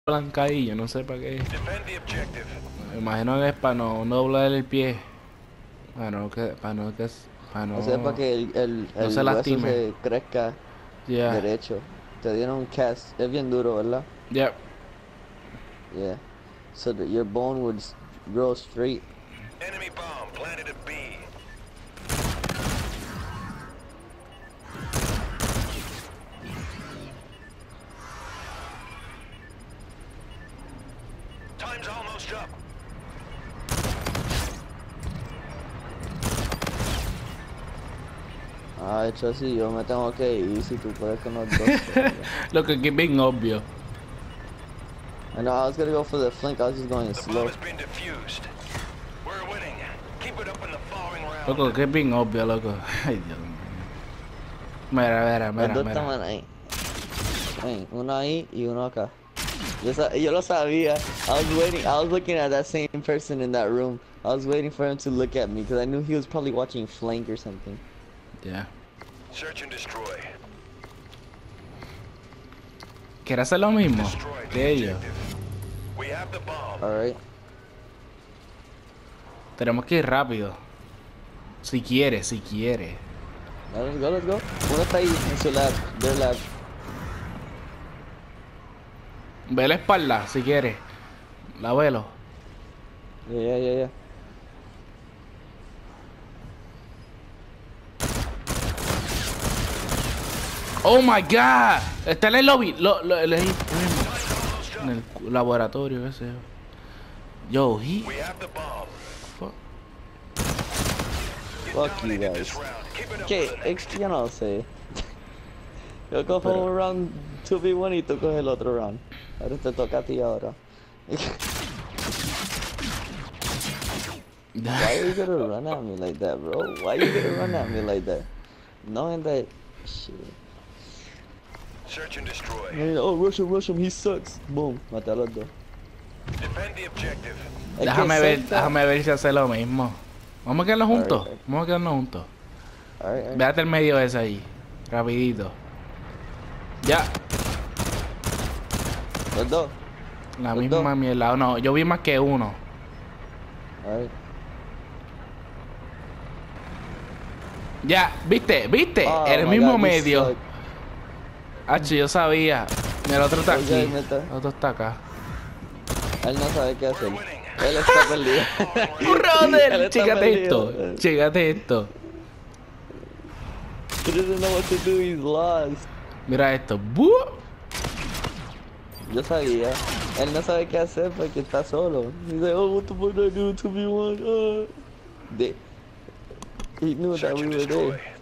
blanca ahí, yo no sé para qué. Defend the objective. Me imagino que es para no doblar el pie. Para O sea, para no, que no se el hueso lastime. se crezca Yeah, derecho. Te dieron un cast. Es bien duro, ¿verdad? yeah. Yeah. So that your bone would grow straight. Enemy bomb planted at B. Time's almost up. Ah, hecho así, yo me tengo que ir si tú puedes con los dos. Lo que es bien obvio. I know I was gonna go for the flank, I was just going The slow. bomb has been defused. We're winning. Keep it up in the following round. Loco, que es bien obvio, loco. Ay, Dios mío. Los dos Mira. estaban ahí. Ven, uno ahí y uno acá. Yo lo sabía. I was looking at that same person in that room. I was waiting for him to look at me because I knew he was probably watching flank or something. Ya. Search and destroy. ¿Quieres hacer lo mismo Destroy que the ellos? objective. We have the bomb. Alright. Tenemos que ir rápido. Si quiere. Let's go, let's go. Uno está ahí en su lab, their lab. Ve la espalda, si quiere. La velo. Yeah. Oh my god. Está en el lobby. En el laboratorio ese. Yo, he. We have the bomb. Fuck. Fuck you Dominated guys. this round. Keep it up. Que, yo no sé. Yo cojo Pero- un round 2v1 y tú coges el otro round. Ahora te toca a ti ahora. Why are you gonna run at me like that, bro? Why you gonna run at me like that? Knowing that shit. Search and destroy. Oh, rush him, he sucks. Boom, maté a los dos. Defend the objective. Es que Déjame ver si hace lo mismo. Vamos a quedarnos juntos. Alright. Vamos a quedarnos juntos. Alright. Véate el medio ese ahí. Rapidito. Ya. Los dos. La Los misma dos. mierda. No, yo vi más que uno. Alright. Ya, ¿viste? Oh En el my mismo God, you medio. suck. Hacho, yo sabía. Mira, el otro está Oye, aquí. neta. El otro está acá. Él no sabe qué We're hacer. winning. Él está perdido. Él ¡Brother! está Chécate perdido. esto. Chécate esto. He doesn't know what to do, he's lost. Mira esto. ¡Bu! Yo sabía. Él no sabe qué hacer porque está solo. He's like, oh, what the fuck do I do? 2v1. He knew that Search we and were destroy. there.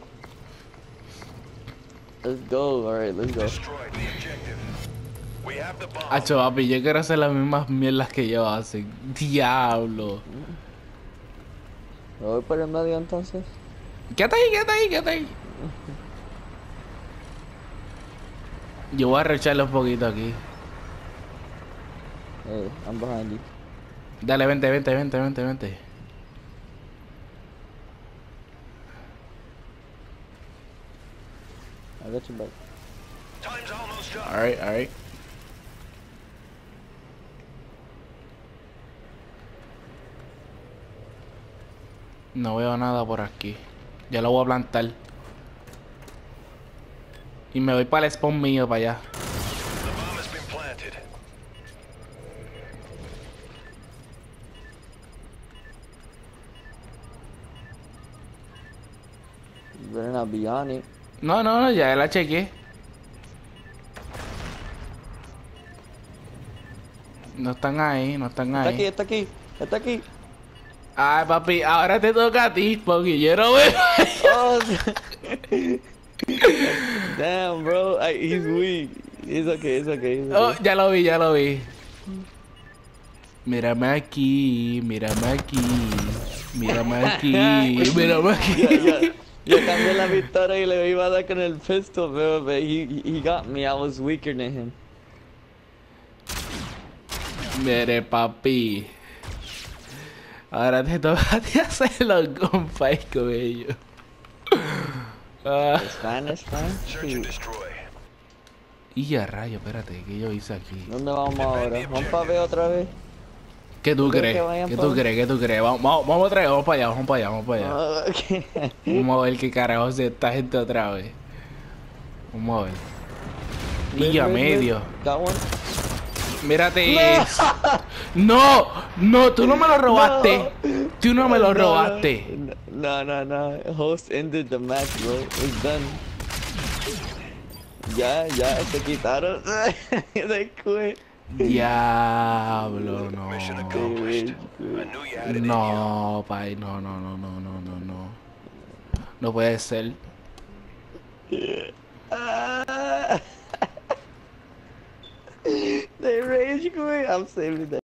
Let's go. Alright, let's go. Destroy the objective. We have the bomb. Hacho, papi, yo quiero hacer las mismas mierdas que ellos hacen. Diablo. ¿Me voy por el medio entonces? Quédate ahí. Yo voy a recharle un poquito aquí. Hey, I'm behind you. Dale, vente. I got your back. Time's almost up. Alright. No veo nada por aquí. Ya lo voy a plantar. Y me voy para el spawn mío, para allá. The bomb has been planted. You better not be on it. No, ya la chequeé. No están ahí. Está aquí. Ay, papi, ahora te toca a ti, porque yo no veo. Oh, damn, bro. He's weak. It's okay. Oh, ya lo vi. Mírame aquí. Yo cambié la victoria y le iba a dar con el pistol, bro, but he got me. I was weaker than him. Mire, papi. Ahora te toca a ti hacerlo con fight con ellos. It's fine. Search and destroy. Y a rayo, espérate, ¿qué yo hice aquí? ¿Dónde vamos ahora? ¿Vamos para ver otra vez? ¿Qué tú ¿Crees crees? que vayan ¿Qué pa' tú allá? crees? ¿Qué tú crees? Vamos otra vez, vamos para allá, vamos para allá, vamos para allá. Ah, ok. Vamos a ver qué carajo es esta gente otra vez. Vamos a ver. Y a medio. Got one? Mírate eso. No, no, tú no me lo robaste. Tú no me lo robaste. No. Host ended the match, bro. It's done. Ya, se quitaron. They quit. Diablo, no. Mission accomplished. I knew you had it in you. No, pai, no. No puede ser. They rage quit. I'm saving that.